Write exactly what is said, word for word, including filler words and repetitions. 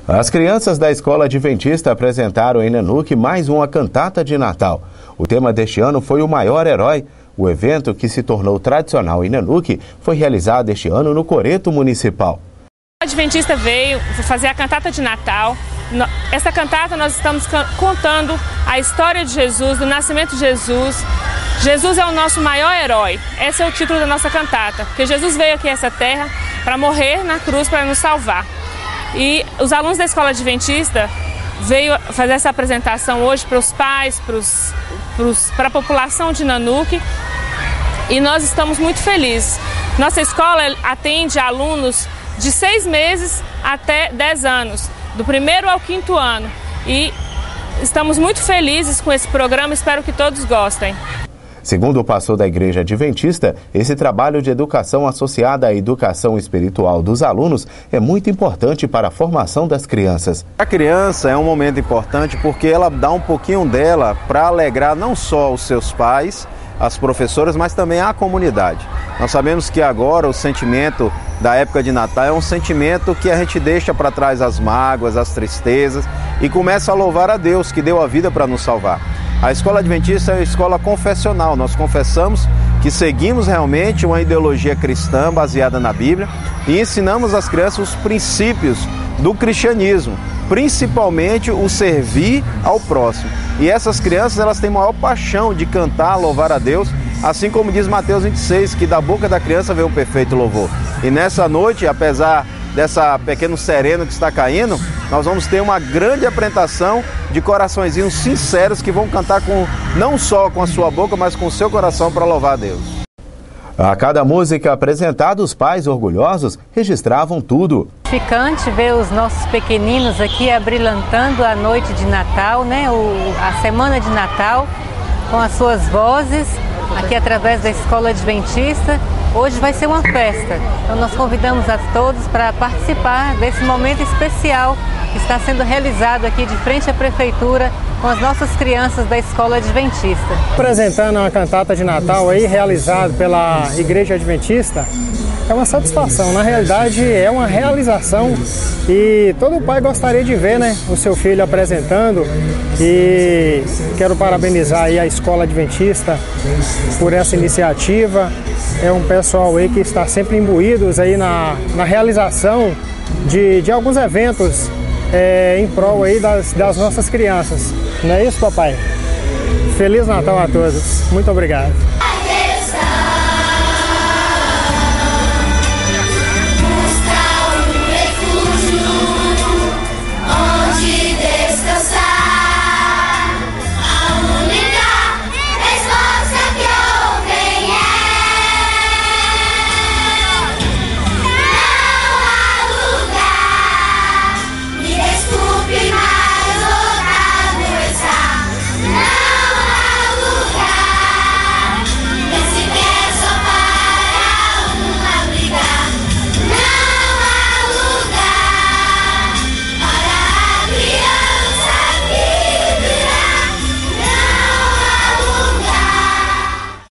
As crianças da Escola Adventista apresentaram em Nanuque mais uma cantata de Natal. O tema deste ano foi o Maior Herói. O evento, que se tornou tradicional em Nanuque, foi realizado este ano no Coreto Municipal. O Adventista veio fazer a cantata de Natal. Essa cantata nós estamos contando a história de Jesus, do nascimento de Jesus. Jesus é o nosso maior herói. Esse é o título da nossa cantata, porque Jesus veio aqui a essa terra para morrer na cruz para nos salvar. E os alunos da Escola Adventista veio fazer essa apresentação hoje para os pais, para a população de Nanuque, e nós estamos muito felizes. Nossa escola atende alunos de seis meses até dez anos, do primeiro ao quinto ano, e estamos muito felizes com esse programa, espero que todos gostem. Segundo o pastor da Igreja Adventista, esse trabalho de educação associada à educação espiritual dos alunos é muito importante para a formação das crianças. A criança é um momento importante porque ela dá um pouquinho dela para alegrar não só os seus pais, as professoras, mas também a comunidade. Nós sabemos que agora o sentimento da época de Natal é um sentimento que a gente deixa para trás as mágoas, as tristezas e começa a louvar a Deus que deu a vida para nos salvar. A Escola Adventista é uma escola confessional, nós confessamos que seguimos realmente uma ideologia cristã baseada na Bíblia e ensinamos às crianças os princípios do cristianismo, principalmente o servir ao próximo. E essas crianças, elas têm maior paixão de cantar, louvar a Deus, assim como diz Mateus vinte e seis, que da boca da criança vem um perfeito louvor. E nessa noite, apesar dessa pequeno sereno que está caindo, nós vamos ter uma grande apresentação de coraçõezinhos sinceros que vão cantar com, não só com a sua boca, mas com o seu coração para louvar a Deus. A cada música apresentada, os pais orgulhosos registravam tudo. Gratificante ver os nossos pequeninos aqui abrilhantando a noite de Natal, né? o, a semana de Natal, com as suas vozes, aqui através da Escola Adventista. Hoje vai ser uma festa, então nós convidamos a todos para participar desse momento especial que está sendo realizado aqui de frente à Prefeitura com as nossas crianças da Escola Adventista. Apresentando uma cantata de Natal aí, realizada pela Igreja Adventista, é uma satisfação, na realidade é uma realização e todo pai gostaria de ver, né, o seu filho apresentando, e quero parabenizar aí a Escola Adventista por essa iniciativa. É um pessoal aí que está sempre imbuídos aí na, na realização de, de alguns eventos é, em prol aí das, das nossas crianças. Não é isso, papai? Feliz Natal a todos. Muito obrigado.